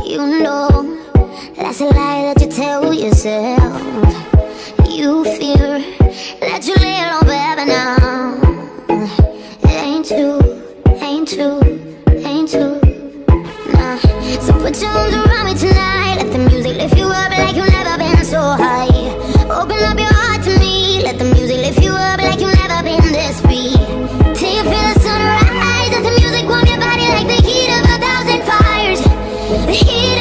You know, that's a lie that you tell yourself. You fear that you lay alone forever now. It ain't true, ain't true, ain't true. Nah. So put your arms around me tonight. Let the music lift you up like you've never been so high. Open up your heart to me. Let the music lift you up like you've never been this free. Till you feel the sunrise. Let the music warm your body like the heat of 1,000 fires. The heat